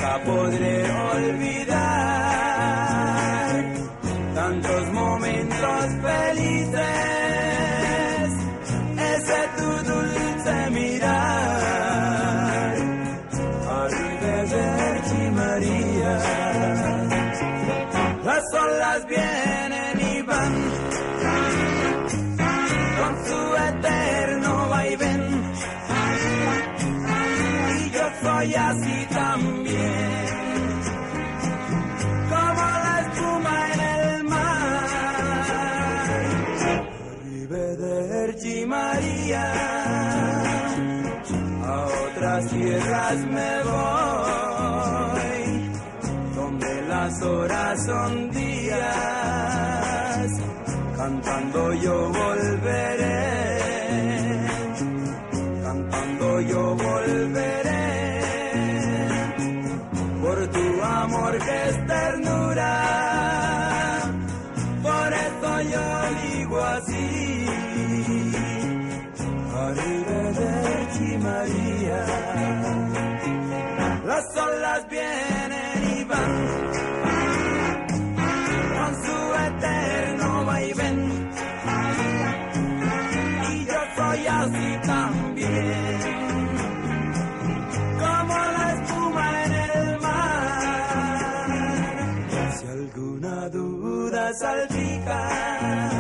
podré olvidar tantos momentos felices, ese tu dulce mirar. Arrivederci María. Las olas vienen y van con su eterno vaivén, y yo soy así también, como la espuma en el mar. Arrivederci María, a otras tierras me voy, donde las horas son días, cantando yo volveré, cantando yo volveré, por tu amor que es ternura, por eso yo digo así. Arrivederci María. Las olas vienen y van con su eterno vaivén, y yo soy así también, como la espuma en el mar. Si alguna duda salpica